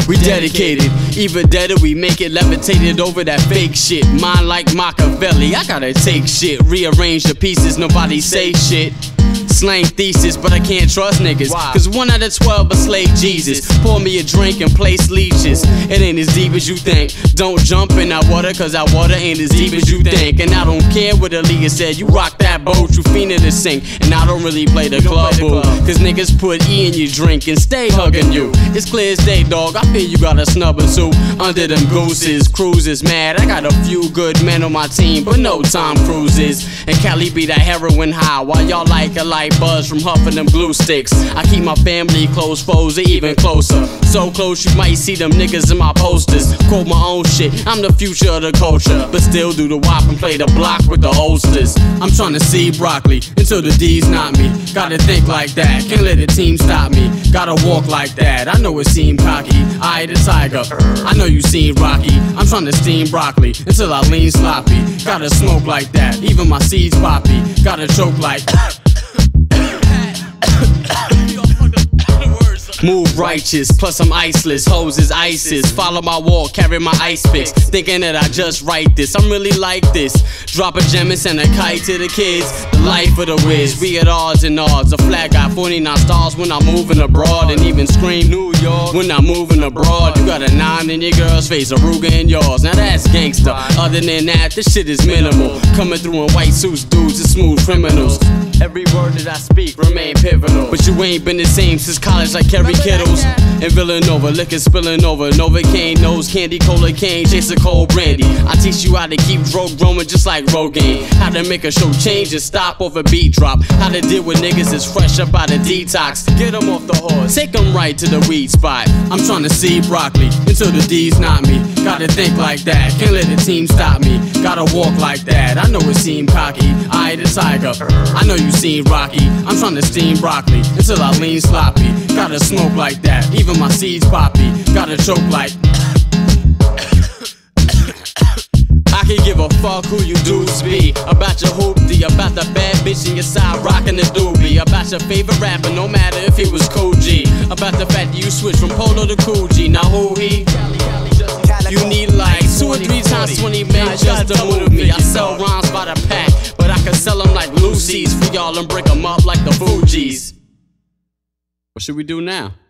We dedicated, even deader, we make it levitated over that fake shit. Mine like Machiavelli, I gotta take shit, rearrange the pieces, nobody say shit. Slang thesis, but I can't trust niggas. Cause 1 out of 12 will slay Jesus. Pour me a drink and place leeches. It ain't as deep as you think. Don't jump in that water, cause that water ain't as deep as you think. And I don't care what the leader said, you rock that boat, you fiendin' to sing. And I don't really play the club, boo. Cause niggas put E in your drink and stay hugging you. It's clear as day, dog, I feel you got a snub or two under them gooses. Cruise is mad, I got a few good men on my team, but no Tom Cruises. And Cali be that heroin high, while y'all like a light buzz from huffing them glue sticks. I keep my family close, foes are even closer. So close you might see them niggas in my posters. Quote my own shit, I'm the future of the culture, but still do the wop and play the block with the holsters. I'm trying to see broccoli until the D's not me. Gotta think like that, can't let the team stop me. Gotta walk like that, I know it seemed cocky. I the tiger, I know you seen Rocky. I'm trying to steam broccoli until I lean sloppy. Gotta smoke like that, even my seeds poppy. Gotta choke like move righteous, plus I'm iceless, hoes is ISIS. Follow my wall, carry my ice picks, thinking that I just write this. I'm really like this. Drop a gem and send a kite to the kids. The life of the whiz, we at odds and odds. A flag got 49 stars when I'm moving abroad, and even scream New York when I'm moving abroad. You got a 9 in your girl's face, a Ruger in yours. Now that's gangsta. Other than that, this shit is minimal. Coming through in white suits, dudes are smooth criminals. Every word that I speak remain pivotal. But you ain't been the same since college like Kerry Kittles. In Villanova, liquor spilling over. Novocaine, nose candy, cola cane, chase a cold brandy. I teach you how to keep drug growing just like Rogaine. How to make a show change and stop off a beat drop. How to deal with niggas that's fresh up out of detox. Get them off the horse, take them right to the weed spot. I'm trying to see broccoli until the D's not me. Gotta think like that, can't let the team stop me. Gotta walk like that, I know it seemed cocky. I the tiger, I know you seen Rocky. I'm trying to steam broccoli until I lean sloppy. Gotta smoke like that, even my seeds poppy. Gotta choke like I can give a fuck who you dudes be. About your hoopty, about the bad bitch in your side rockin' the doobie. About your favorite rapper, no matter if he was Cool G. About the fact that you switch from Polo to Cool G. Now who he? You need like 2 or 3 times 20 men just to move me. I sell rhymes by the pack, but I can sell them like Lucy's for y'all and break them up like the Fugees. What should we do now?